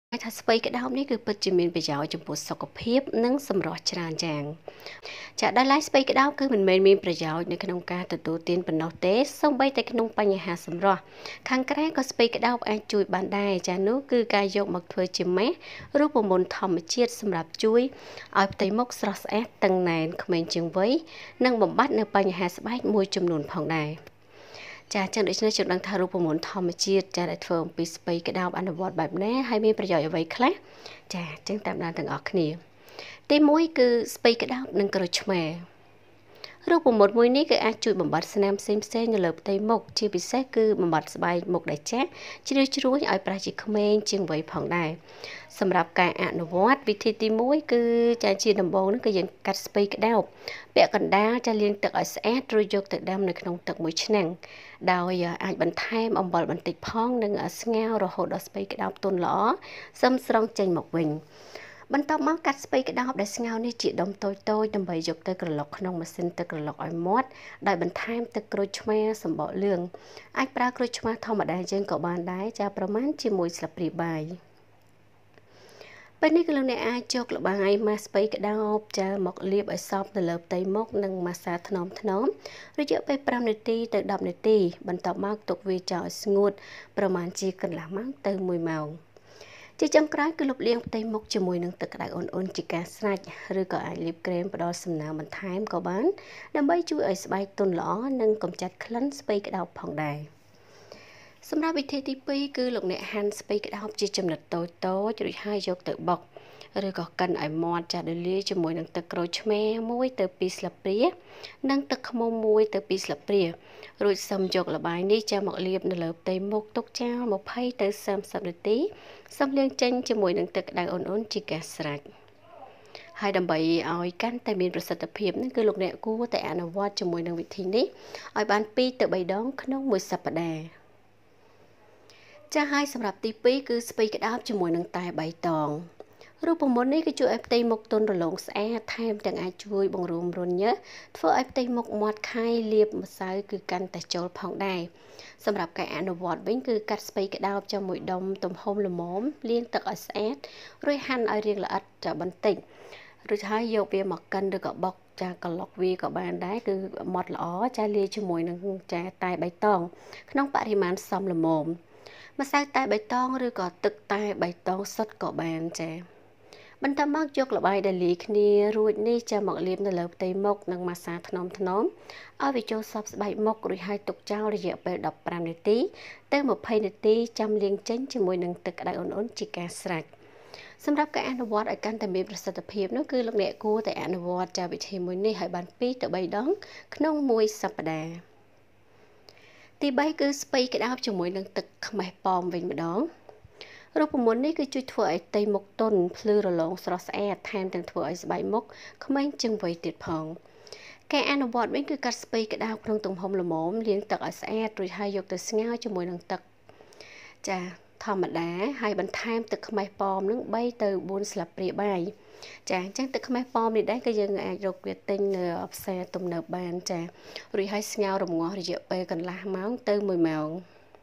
ថាស្ពៃក្តោបនេះគឺពិតជាមានប្រយោជន៍ចំពោះសុខភាពនិងសម្រស់ច្រើនយ៉ាងចាដោយឡែកស្ពៃក្តោបគឺមិនមែនមានប្រយោជន៍នៅក្នុងការទទួលទានប៉ុណ្ណោះទេសូម្បីតែក្នុងបញ្ហាសម្រស់ខាងក្រៅក៏ស្ពៃក្តោបអាចជួយបានដែរចានោះគឺការយកមកធ្វើជាម៉េសរូបមន្តធម្មជាតិសម្រាប់ជួយឲ្យផ្ទៃមុខស្រស់ស្អាតតឹងណែនក្មេងជាងវ័យនិងបំបត្តិនៅបញ្ហាស្បែកមួយចំនួនផងដែរចាចឹងដូច្នេះយើងដឹងថារូបមន្តធម្មជាតិចាដែលធ្វើអំពីស្ពៃក្តោបអនុវត្តបែបណាហើយមានប្រយោជន៍អ្វីខ្លះចាចឹងតាមដានទាំងអស់គ្នាទី1គឺស្ពៃក្តោបនិងក្រូចឆ្មារូបមន្តមួយនេះគឺអាចជួយបំបត្តិស្នាមផ្សេងនៅលើផ្ទៃមុខជាពិសេសគឺបំបត្តិស្បែកមុខដែលចាស់ជ្រឿជ្រួញឲ្យប្រះជាក្មេងជាងវ័យផងដែរសម្រាប់ការអនុវត្តវិធីទី1គឺចាជាដំបូងនោះគឺយើងកាត់ស្ពៃក្តោបពាក់កណ្ដាលចាលាងទឹកឲ្យស្អាតរួចយកទៅដាំនៅក្នុងទឹកមួយឆ្នាំងដោយអាចបន្ថែមអំបិលបន្តិចផងនិងស្ងោររហូតដល់ស្ពៃក្តោបទន់ល្អសឹមស្រង់ចេញមកវិញបន្ទាប់មកកាត់ស្ពៃក្តោបដែលស្ងោរនេះជាដុំតូចៗដើម្បីយកទៅក្រឡុកក្នុងម៉ាស៊ីនទឹកក្រឡុកឲ្យមាត់ដោយបន្ថែមទឹកក្រូចឆ្មាសំបកលឿងអាចប្រើក្រូចឆ្មាធម្មតាយើងក៏បានដែរចាប្រមាណជាមួយស្លាបព្រាបាយពេលនេះគឺលោកអ្នកអាចយកល្បាយម៉ាស្ពៃក្តោបចាមកលាបឲ្យសព្វនៅលើផ្ទៃមុខនិងម៉ាស្សាថ្នមរយៈពេល5នាទីទៅ10នាទីបន្ទាប់មកទុកវាចោលឲ្យស្ងួតប្រមាណជាកន្លះម៉ោងទៅ1ម៉ោងជាចុងក្រោយគឺលុបលាងផ្ទៃមុខជាមួយនឹងទឹកក្តៅអ៊ុនៗជាការស្រេចឬក៏អាចលាបក្រែមផ្ដល់សំណើមបន្ថែមក៏បានដើម្បីជួយឲ្យស្បែកទន់ល្អនិងកម្ចាត់ក្លិនស្ពៃក្តោបផងដែរសម្រាប់វិធីទី2គឺលោកអ្នកហាន់ស្ពៃក្តោបជាចំណិតតូចរួចហើយយកទៅបុកឬក៏កិនឲ្យមាត់ចាដោយលាយជាមួយនឹងទឹកក្រូចឆ្មា1ទៅ2ស្លាបព្រានិងទឹកឃ្មុំ1ទៅ2ស្លាបព្រារួចសឹមយកល្បាយនេះចាមកលាបនៅលើផ្ទៃមុខទុកចោល20ទៅ30នាទីសឹមលាងចេញជាមួយនឹងទឹកក្តៅអ៊ុនៗជាការស្រេចហើយដើម្បីឲ្យកាន់តែមានប្រសិទ្ធភាពនោះគឺលោកអ្នកគួរតែអនុវត្តជាមួយនឹងវិធីនេះឲ្យបាន2ទៅ3ដងក្នុងមួយសប្តាហ៍ចាហើយសម្រាប់ទី2គឺស្ពៃក្តោបជាមួយនឹងតែបៃតងរូបមន្តនេះគឺជួយឲ្យផ្ទៃមុខទន់រលោងស្អាតថែមទាំងអាចជួយបង្រួមរញើសធ្វើឲ្យផ្ទៃមុខមាត់ខៃលាបម្សៅគឺកាន់តែចូលផងដែរសម្រាប់ការអនុវត្តវិញគឺកាត់ស្ពៃក្តោបជាមួយដុំទំហំល្មមលាងទឹកឲ្យស្អាតរួចហាន់ឲ្យរាងល្អិតចាបន្តិចរួចហើយយកវាមកកិនឬក៏បុកចាក្លុកវាក៏បានដែរគឺម៉ត់ល្អចាលាយជាមួយនឹងចាតែបៃតងក្នុងបរិមាណសមល្មមម្សៅតែបៃតងឬក៏ទឹកតែបៃតងសុទ្ធក៏បានចាបន្ទាប់មកយកល្បាយដែលលាយគ្នារួចនេះចាំមកលាបនៅលើផ្ទៃមុខនិងម៉ាស្សាថ្នមឲ្យវាចូលសព្វស្បែកមុខរួចហើយទុកចោលរយៈពេល15នាទីទៅ20នាទីចាំលាងចេញជាមួយនឹងទឹកក្តៅអ៊ុនៗជាការស្រេចសម្រាប់ការអនុវត្តឲ្យកាន់តែមានប្រសិទ្ធភាពនោះគឺលោកអ្នកគួរតែអនុវត្តចាវិធីមួយនេះឲ្យបាន2ទៅ3ដងក្នុងមួយសប្តាហ៍ទី3គឺស្ពៃក្តោបជាមួយនឹងទឹកខ្មេះប៉ោមវិញម្ដងរូបមន្តនេះគឺជួយធ្វើឲ្យផ្ទៃមុខទន់ភ្លឺរលោងស្រស់ស្អាតថែមទាំងធ្វើឲ្យស្បែកមុខក្មេងជាងវ័យទៀតផងការអនុវត្តវិញគឺកាត់ស្ពៃក្តោបក្នុងទំហំល្មមលាងទឹកឲ្យស្អាតរួចហើយយកទៅស្ងោរជាមួយនឹងទឹកចាធម្មតាហើយបន្ថែមទឹកខ្មេះប៉ោមនឹង3ទៅ4ស្លាបព្រាបាយចាអញ្ចឹងទឹកខ្មេះប៉ោមនេះដែរគឺយើងអាចរកវាទិញនៅផ្សារទំនើបបានចារួចហើយស្ងោររម្ងាស់រយៈពេលកន្លះម៉ោងទៅ1ម៉ោង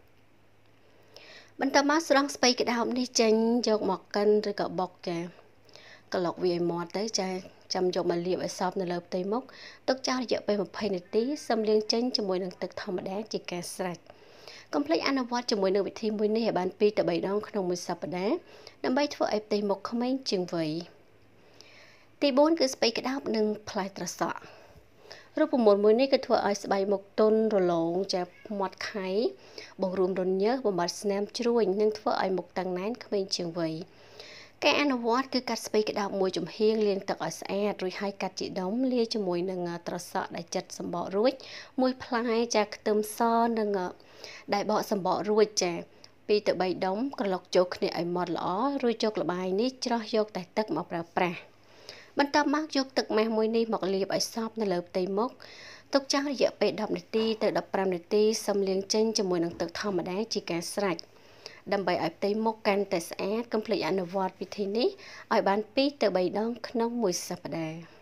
បន្ទាប់មកស្រង់ស្ពៃក្តោបនេះចេញយកមកកិនឬក៏បុកចាក្លុកវាឲ្យមាត់ទៅចាចាំយកមកលាបឲ្យសព្វនៅលើផ្ទៃមុខទុកចោលរយៈពេល20នាទីសឹមលាងចេញជាមួយនឹងទឹកធម្មតាជាការស្រេចកុំភ្លេចអនុវត្តជាមួយនឹងវិធីមួយនេះឲ្យបាន2ទៅ3ដងក្នុងមួយសប្តាហ៍ដើម្បីធ្វើឲ្យផ្ទៃមុខក្មេងជាងវ័យទី4គឺស្ពៃក្តោបនិងផ្លែត្រសក់រូបមន្តមួយនេះគឺធ្វើឲ្យស្បែកមុខទន់រលោងចាមាត់ខៃបង្រួមរញើសបំបត្តិស្នាមជ្រួញនិងធ្វើឲ្យមុខតឹងណែនក្មេងជាងវ័យការអនុវត្តគឺកាត់ស្ពៃក្តោបមួយចំហៀងលាងទឹកឲ្យស្អាតរួចហើយកាត់ជាដុំលាយជាមួយនឹងត្រសក់ដែលចិតសម្បករួចមួយផ្លែចាខ្ទឹមសនិងដែលបកសម្បករួចចា2ទៅ3ដុំក្រឡុកចូលគ្នាឲ្យម៉ត់ល្អរួចយកល្បាយនេះច្រោះយកតែទឹកមកប្រើប្រាស់បន្ទាប់មកយកទឹកម៉ាស់មួយនេះមកលាបឲ្យសព្វនៅលើផ្ទៃមុខទុកចោលរយៈពេល10នាទីទៅ15នាទីសឹមលាងចេញជាមួយនឹងទឹកធម្មតាជាការស្រេចដើម្បីឲ្យផ្ទៃមុខកាន់តែស្អាតកុំភ្លេចអនុវត្តវិធីនេះឲ្យបាន2ទៅ3ដងក្នុងមួយសប្តាហ៍